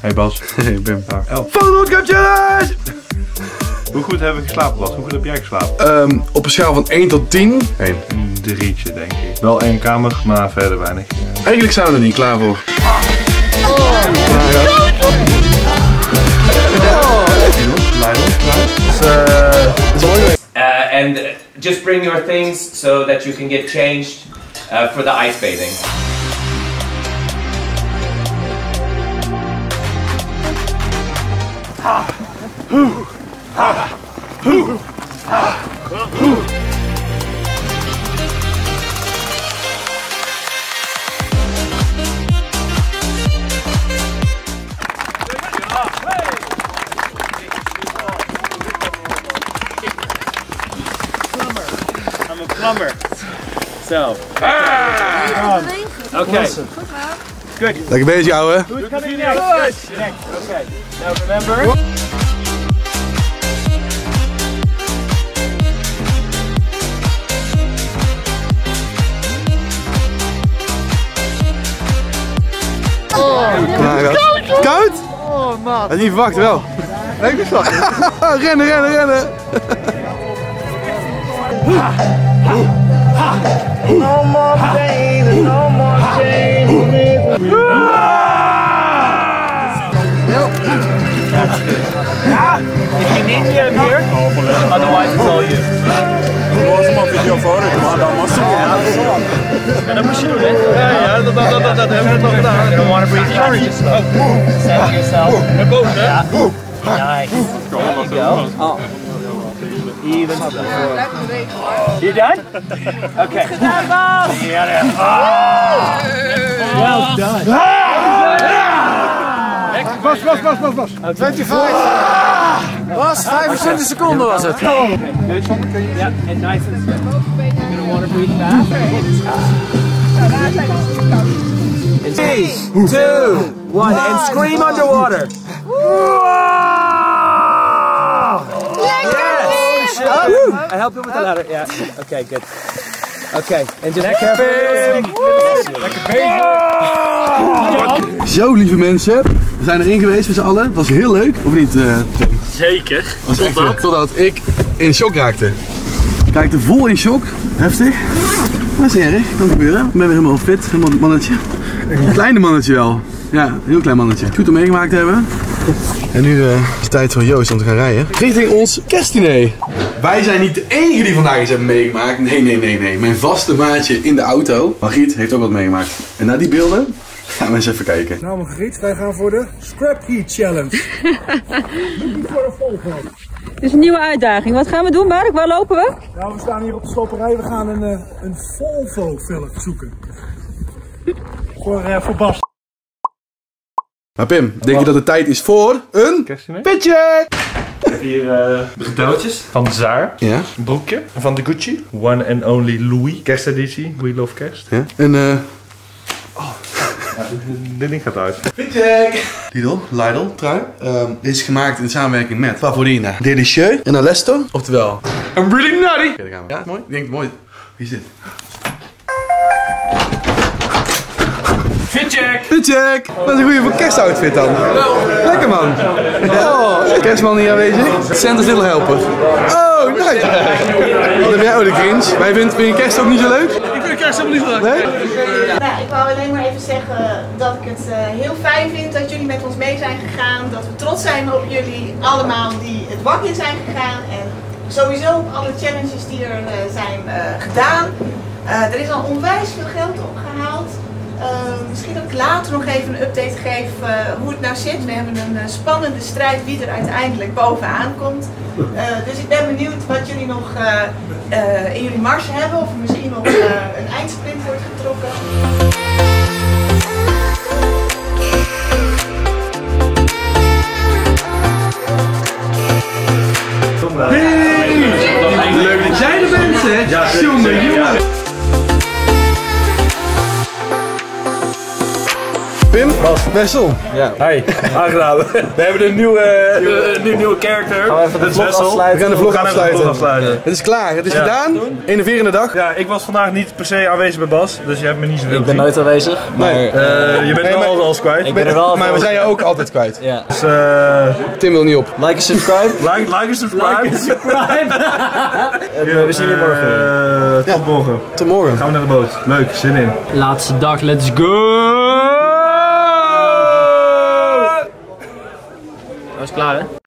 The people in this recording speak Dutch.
Hey Bas. Hey Pim. Fotobootcamp challenge! Hoe goed hebben we geslapen, Bas? Hoe goed heb jij geslapen? Op een schaal van 1 tot 10. Een 3'tje denk ik. Wel 1 kamer, maar verder weinig. Eigenlijk zijn we er niet klaar voor. And just bring your things so that you can get changed for the ice bathing. I'm a plumber. So. Okay. Good. Lekker bezig, ouwe. Who's coming next? Good. Next. Okay. Now remember. Koud? Oh man. Had je niet verwacht wel. Nee, ik verwacht. Rennen, rennen, rennen. No more pain, no more shame. If you need me, I'm here. Otherwise, it's all you. En dat moest je doen, hè? Ja, dat hebben we nog gedaan. You don't want to breathe. Sorry, just center yourself. Naar boven, hè? Nice. There you go. Oh. Even. You done? Okay. Well done. Bas. 25. Bas, 25 seconden was het. Yeah, and nice and slow. You're gonna want to breathe fast. 3, 2, 1, and scream underwater. I help you with the ladder. Yeah. Okay, good. Okay, and just careful. Zo, lieve mensen. We zijn erin geweest met z'n allen. Het was heel leuk, of niet? Zeker. Was echt leuk. Totdat ik in shock raakte. Ik raakte vol in shock. Heftig. Dat is niet erg. Kan gebeuren. Ik ben weer helemaal fit. Helemaal het mannetje. Een kleine mannetje wel. Ja, een heel klein mannetje. Goed om meegemaakt te hebben. En nu is het tijd voor Joost om te gaan rijden. Richting ons kerstdiner. Wij zijn niet de enige die vandaag iets hebben meegemaakt. Nee. Mijn vaste maatje in de auto, Margriet, heeft ook wat meegemaakt. En naar die beelden gaan we eens even kijken. Nou Margriet, wij gaan voor de Scrap Heat Challenge. Niet voor de Volvo. Dit is een nieuwe uitdaging. Wat gaan we doen, Mark? Waar lopen we? Nou, we staan hier op de sloperij. We gaan een Volvo-velg zoeken. Voor Bas. Maar Pim, denk je dat het tijd is voor een pitcheck? Ik heb hier de cadeautjes van Zaar. Ja. Een broekje van de Gucci. One and only Louis. Kersteditie. We love kerst. Ja. En Dit ding gaat uit. pitcheck! Lidl trui. Dit is gemaakt in samenwerking met Favorina, Delicieux en Alesto. Oftewel, I'm really nutty! Oké, daar gaan we. Ja, mooi. Ik denk mooi. Wie is dit? Pitcheck! Dat is een goede voor kerstoutfit dan. Lekker man. Oh, kerstman hier aanwezig. Santa's Little Helper. Oh, nice. Wat heb jij? Oh, de Grinch. Vind je kerst ook niet zo leuk? Ik vind de kerst helemaal niet zo leuk. Nee? Nou, ik wou alleen maar even zeggen dat ik het heel fijn vind dat jullie met ons mee zijn gegaan. Dat we trots zijn op jullie allemaal die het wak in zijn gegaan. En sowieso op alle challenges die er zijn gedaan. Er is al onwijs veel geld opgehaald. Misschien dat ik later nog even een update geef hoe het nou zit. We hebben een spannende strijd wie er uiteindelijk bovenaan komt. Dus ik ben benieuwd wat jullie nog in jullie mars hebben. Of er misschien nog een eindsprint wordt getrokken. Hey! Leuk dat jij er bent, hè? Jongen. Pim, Wessel. Ja. Hi, aangenaam. We hebben een nieuwe character. Gaan we even de vlog afsluiten? We gaan de vlog afsluiten. afsluiten. Het is klaar, het is gedaan. Enerverende dag. Ja, ik was vandaag niet per se aanwezig bij Bas, dus je hebt me niet zoveel Ik ben nooit aanwezig, maar je bent wel alles kwijt. ik ben er wel Maar we zijn je ook altijd kwijt. Ja. Dus Tim wil niet op. Like en subscribe. like en subscribe. We zien jullie morgen. Tot morgen. Tot morgen. Gaan we naar de boot. Leuk, zin in. Laatste dag, let's go! Dat is klaar, hè?